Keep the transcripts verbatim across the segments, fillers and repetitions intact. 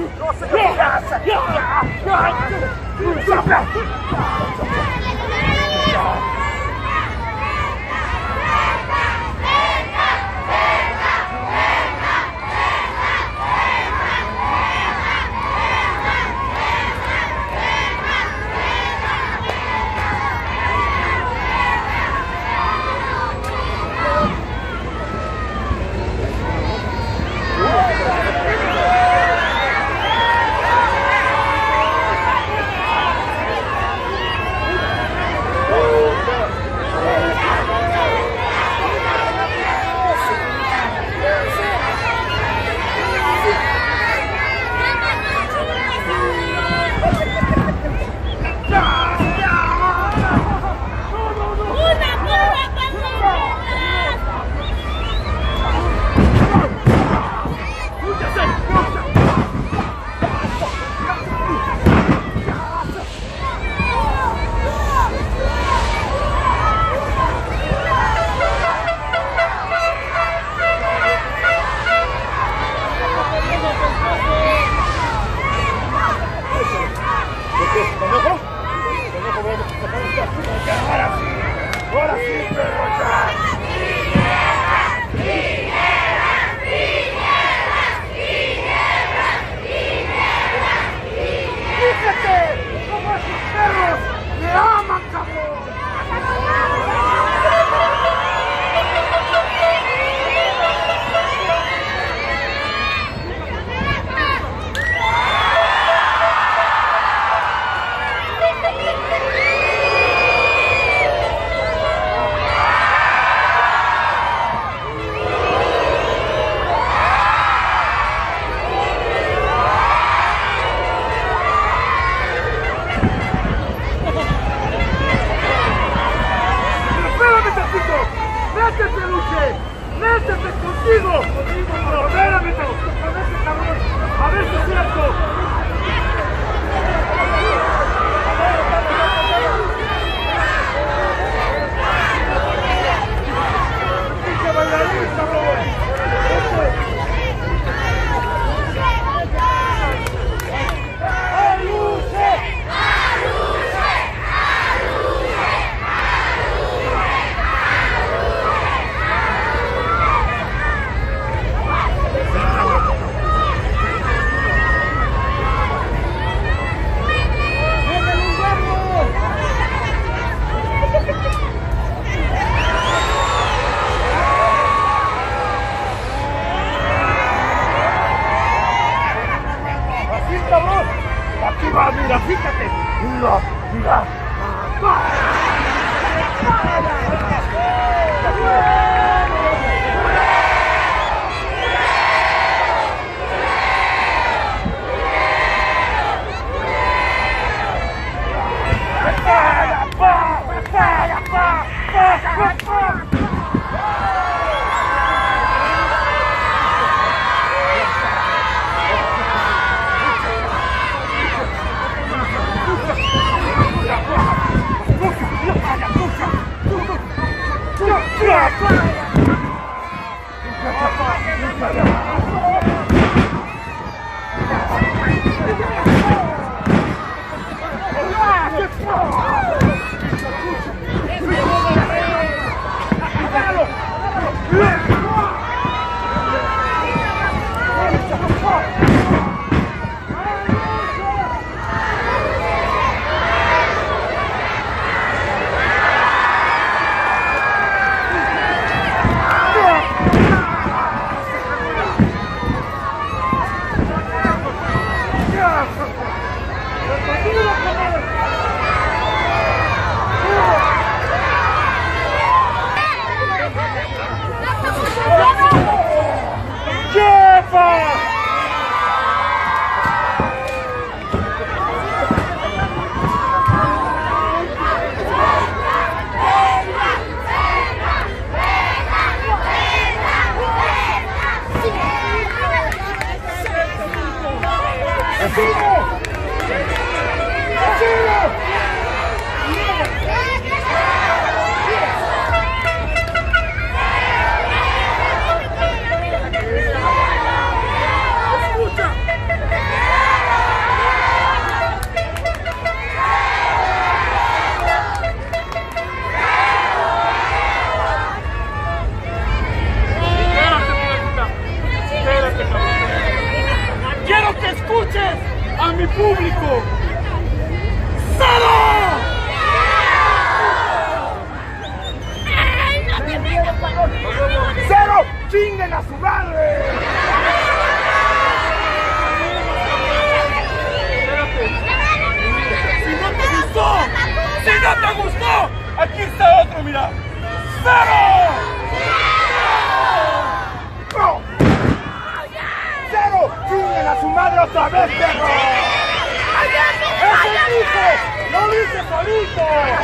mira, fíjate. Mira, mira. Escucha. escuches a mi público. ¡Cero! ¡Cero! ¡Chinguen a su madre! Si no te gustó, si no te gustó, aquí está otro, mira. ¡Cero! ¡Cero! ¡Cero! ¡Chinguen a su madre otra vez, perro! ¡Eso dijo! ¡Lo dice solito!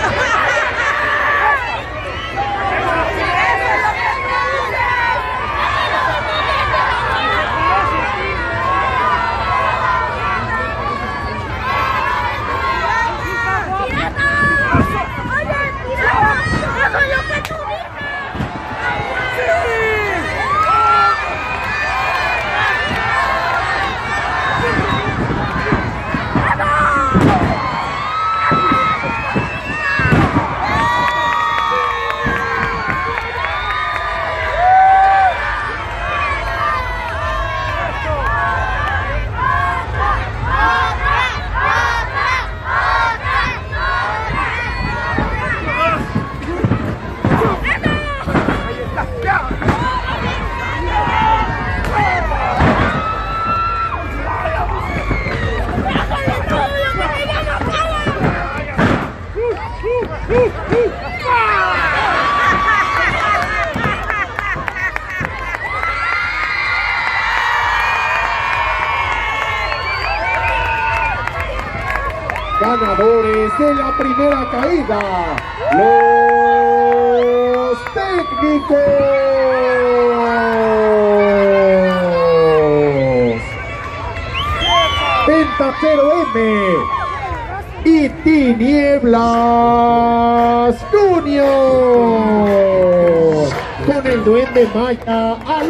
Ganadores de la primera caída, los técnicos Pentatero M y Tinieblas Junior con el Duende Maya al...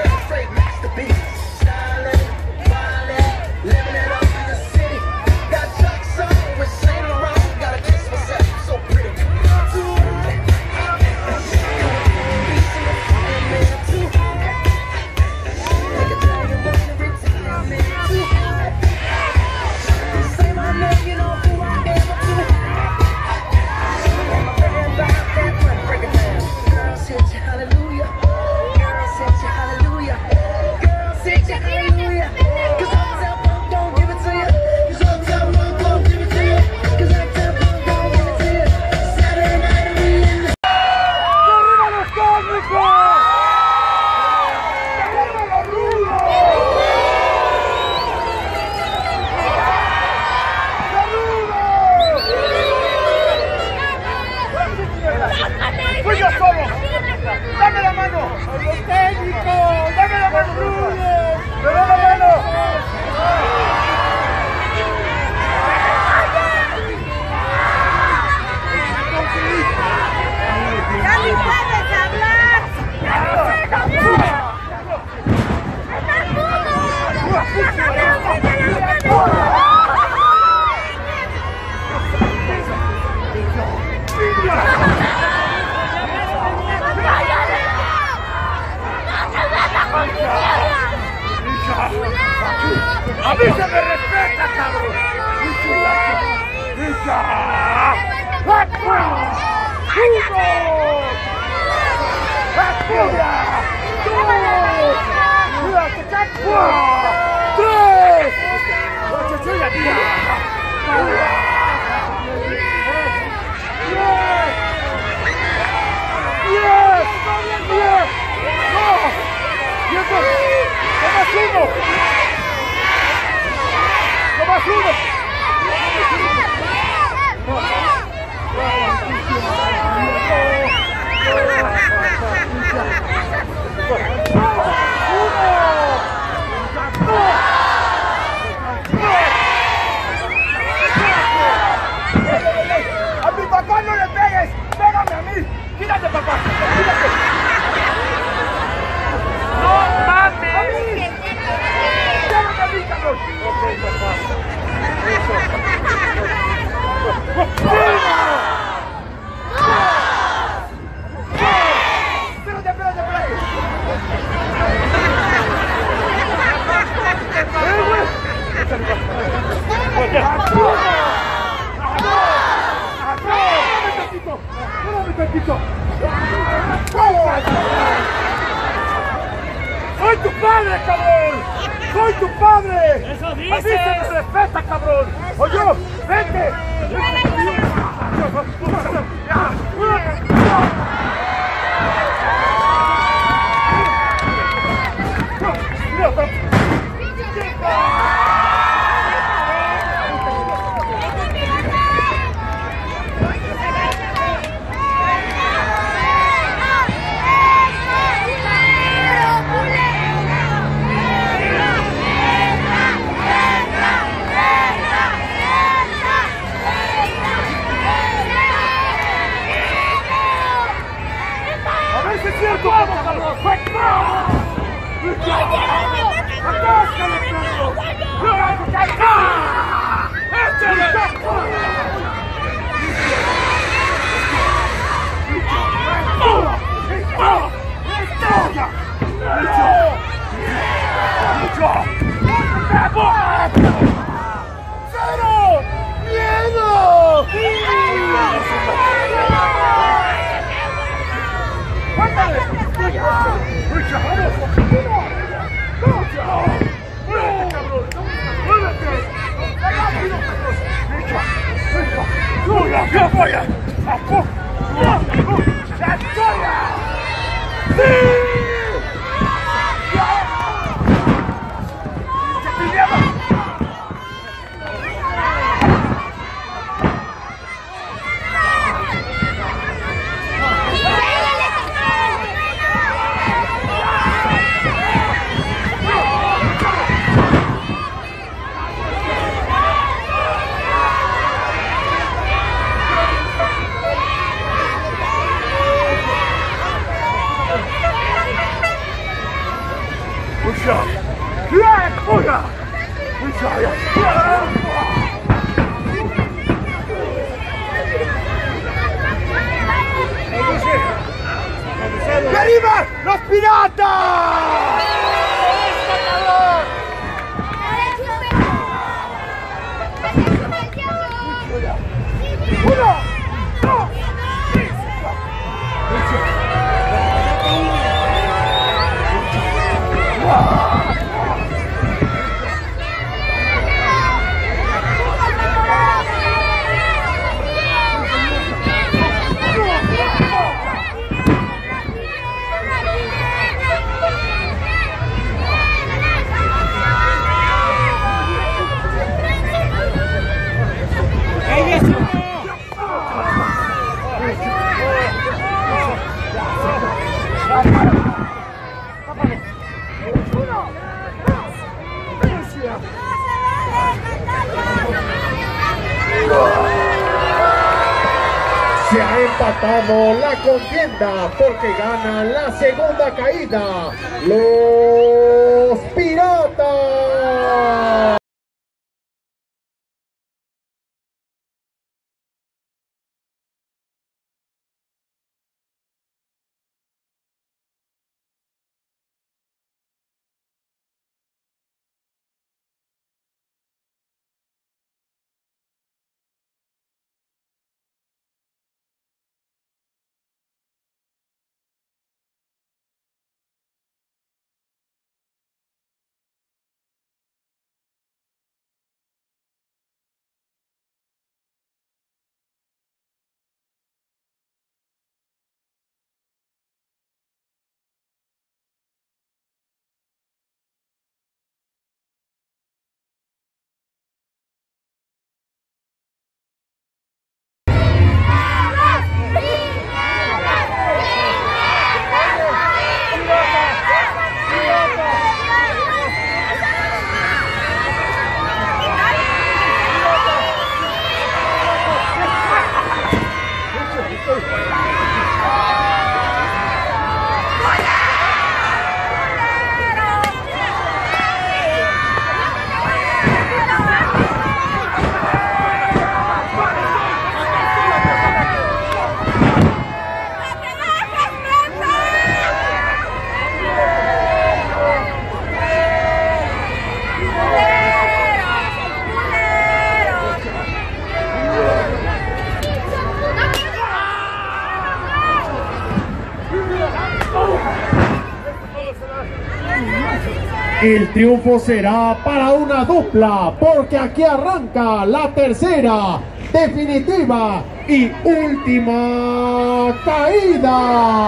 ¡A mí se me respeta, cabrón! ¡Lucha! ¡Cuatro! ¡Uno! ¡Furia! ¡Dos! ¡Cuatro! ¡Tres! ¡Ocho, chuya, tía! ¡Diez! ¡Diez! ¡Dos! ¡Diez! ¡Más uno! ¡Más uno! ¡A mi papá no le pegues! ¡Pégame a mí! ¡Quítate, papá! ¡Quítate! ¡No mames! ¡A mí! ¡Pégame a mí, cabrón! Ok, papá. cabrón! ¡Soy tu padre! ¡Eso ¡A mí dices! se me respeta, cabrón! ¡Oye, vete! ¡A ver si es cierto! ¡Vamos, cabrón! ¡Atáscale, perro! ¡Ah! ¡Échale! ¡Cero! ¡Miedo! ¡Ándale! ¡Lucha, vamos! ¡Lucha! ¡Muévete, cabrón! ¡Muévete! ¡Rápido, cabrón! ¡Lucha! ¡Lucha! ¡Lucha! ¡Ya vaya! ¡Apo! ¡Ya vaya! ¡Sí! Lucha! ¡Ya, fuera! ¡Lucha, ya! ¡Y arriba, los piratas! ¡Uno! ¡Dos! ¡Tres! Se ha empatado la contienda porque gana la segunda caída los Piratas. El triunfo será para una dupla, porque aquí arranca la tercera, definitiva y última caída.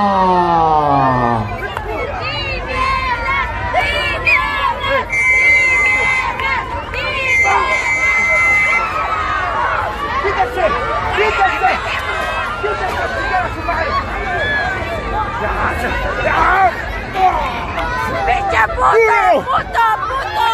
¡Quítense! ¡Quítense! ¡Quítense! ¡Quítense su madre! ¡Ya! ¡Ya! ¡Pinche puto! ¡Puto! ¡Puto!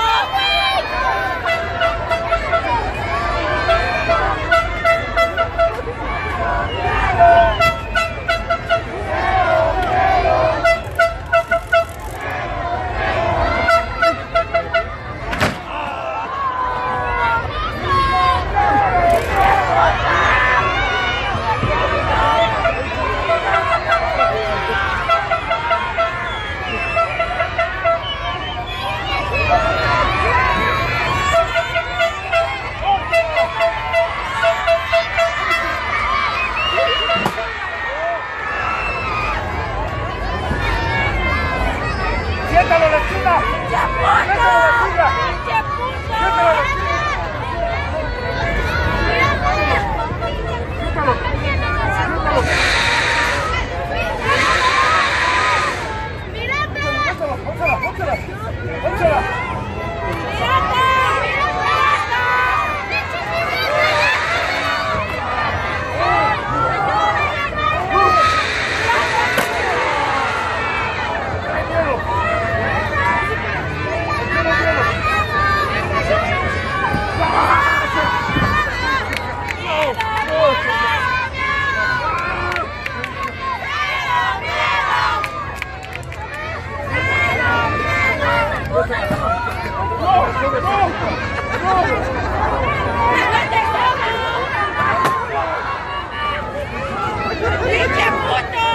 ¡Siéntalo, lechuga! ¡Pinche puto! ¡Pinche puto! ¡Siéntalo! ¡Siéntalo! ¡Pónsela! ¡Pónsela! ¡Pónsela! ¡Pónsela! ¡Pinche puto!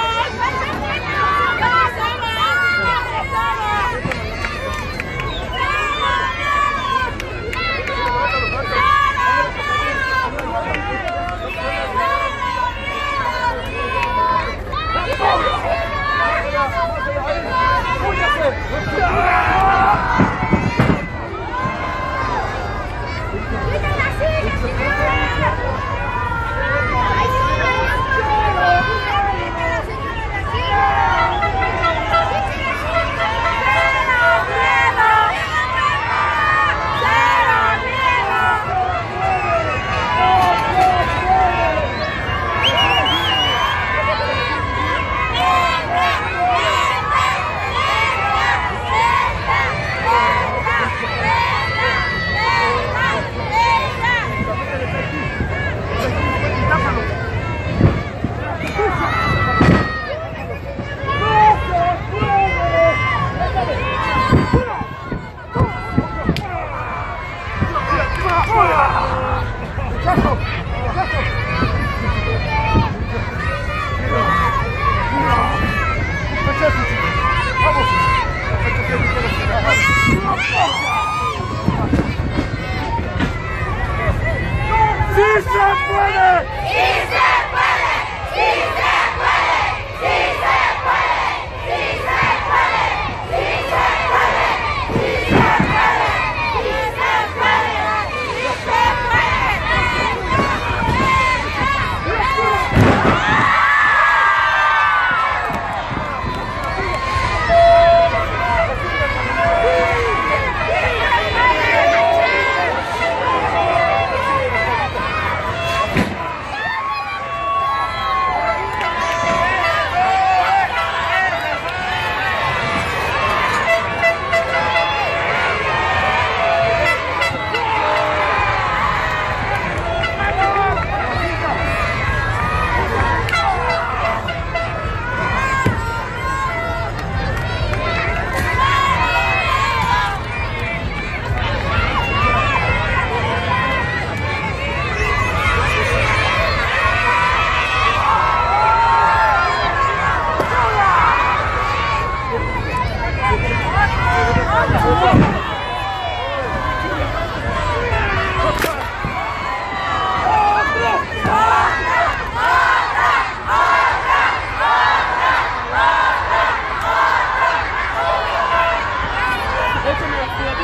¡Sí se puede! ¡Sí se puede! ¡Sí se puede! ¡Sí se puede! ¡Sí se puede! ¡Sí se puede! ¡Sí se puede! ¡Sí se puede! ¡Sí se puede!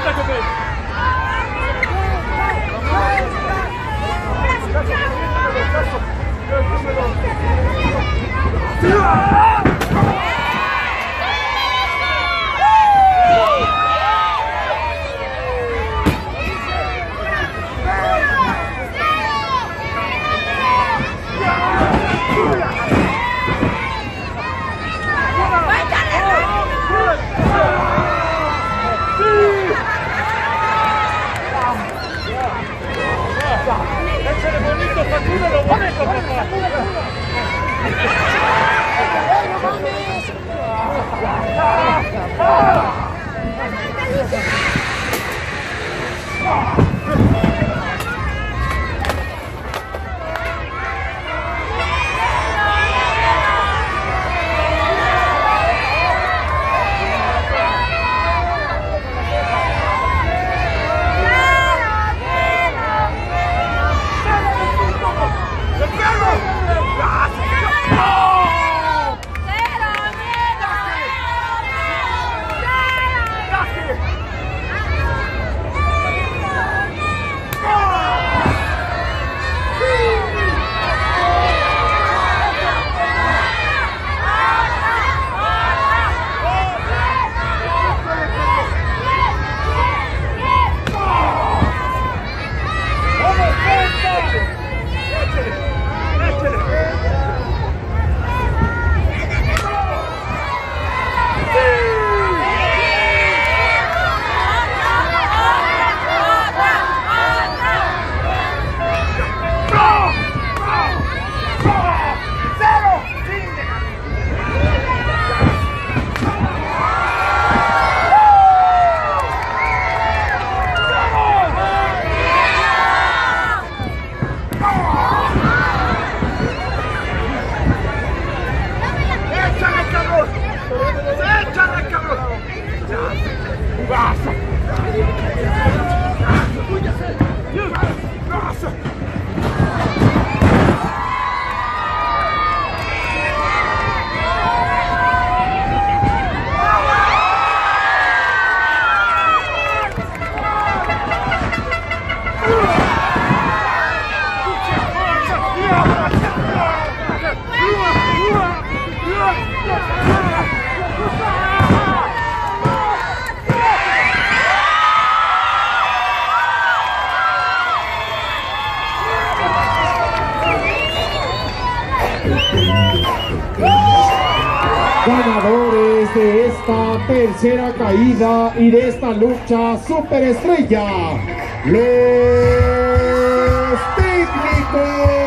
Ganadores de esta tercera caída y de esta lucha superestrella, los técnicos